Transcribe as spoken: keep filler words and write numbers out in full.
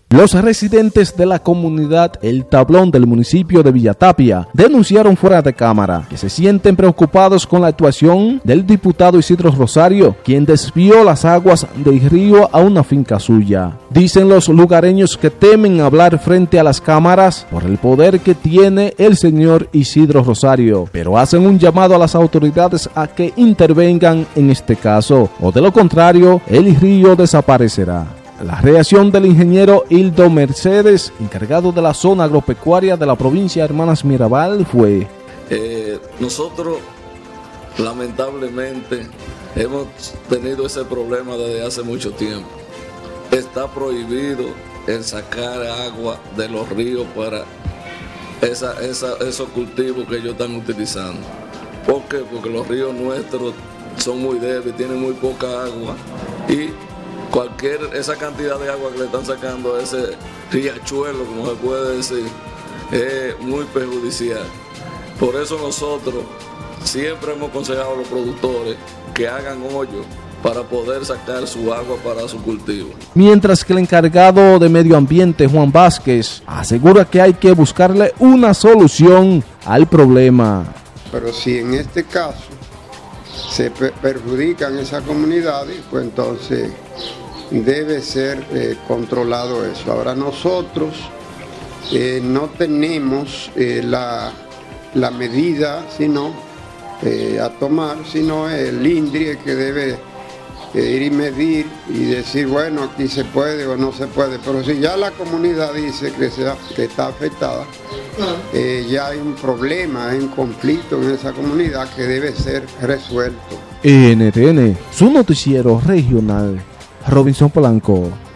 Los residentes de la comunidad El Tablón del municipio de Villatapia denunciaron fuera de cámara que se sienten preocupados con la actuación del diputado Isidro Rosario, quien desvió las aguas del río a una finca suya. Dicen los lugareños que temen hablar frente a las cámaras por el poder que tiene el señor Isidro Rosario, pero hacen un llamado a las autoridades a que intervengan en este caso, o de lo contrario, el río desaparecerá. La reacción del ingeniero Hildo Mercedes, encargado de la zona agropecuaria de la provincia de Hermanas Mirabal, fue: eh, nosotros lamentablemente hemos tenido ese problema desde hace mucho tiempo. Está prohibido el sacar agua de los ríos para esa, esa, esos cultivos que ellos están utilizando. ¿Por qué? Porque los ríos nuestros son muy débiles, tienen muy poca agua y cualquier, esa cantidad de agua que le están sacando a ese riachuelo, como se puede decir, es muy perjudicial. Por eso nosotros siempre hemos aconsejado a los productores que hagan hoyos para poder sacar su agua para su cultivo. Mientras que el encargado de Medio Ambiente, Juan Vázquez, asegura que hay que buscarle una solución al problema. Pero si en este caso se perjudican esas comunidades, pues entonces debe ser eh, controlado eso. Ahora nosotros eh, no tenemos eh, la, la medida sino eh, a tomar, sino el INDRI que debe eh, ir y medir y decir, bueno, aquí se puede o no se puede. Pero si ya la comunidad dice que, sea, que está afectada, eh, ya hay un problema, hay un conflicto en esa comunidad que debe ser resuelto. N T N, su noticiero regional, Robinson Polanco.